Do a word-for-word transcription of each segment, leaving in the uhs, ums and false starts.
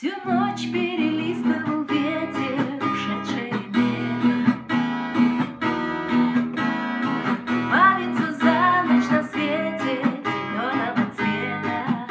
Всю ночь перелистывал ветер ушедшее лето. Плавится за ночь на свете зеленого цвета.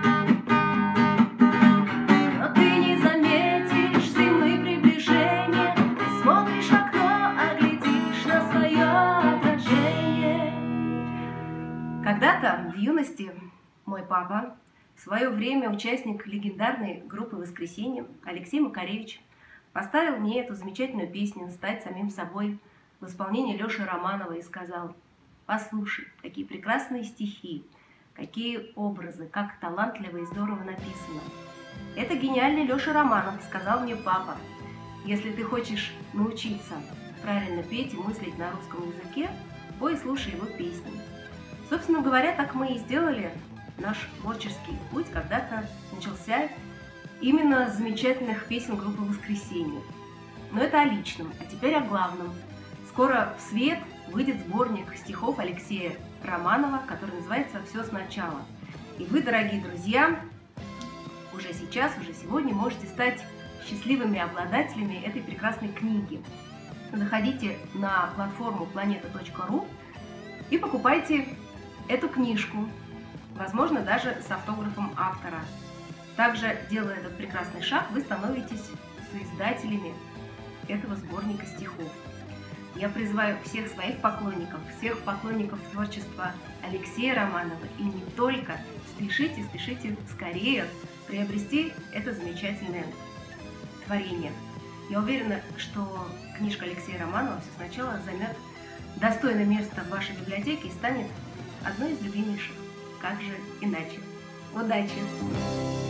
Но ты не заметишь зимы приближения. Ты смотришь в окно, а глядишь на свое отражение. Когда-то в юности мой папа, в свое время участник легендарной группы «Воскресенье» Алексей Макаревич, поставил мне эту замечательную песню «Стать самим собой» в исполнении Леши Романова и сказал: послушай, какие прекрасные стихи, какие образы, как талантливо и здорово написано. Это гениальный Леша Романов, сказал мне папа. Если ты хочешь научиться правильно петь и мыслить на русском языке, пой и слушай его песни. Собственно говоря, так мы и сделали. Наш творческий путь когда-то начался именно с замечательных песен группы «Воскресенье». Но это о личном, а теперь о главном. Скоро в свет выйдет сборник стихов Алексея Романова, который называется «Все сначала». И вы, дорогие друзья, уже сейчас, уже сегодня можете стать счастливыми обладателями этой прекрасной книги. Заходите на платформу планета точка ру и покупайте эту книжку. Возможно, даже с автографом автора. Также, делая этот прекрасный шаг, вы становитесь соиздателями этого сборника стихов. Я призываю всех своих поклонников, всех поклонников творчества Алексея Романова и не только, спешите, спешите скорее приобрести это замечательное творение. Я уверена, что книжка Алексея Романова «Все сначала» займет достойное место в вашей библиотеке и станет одной из любимейших. Как же иначе? Удачи!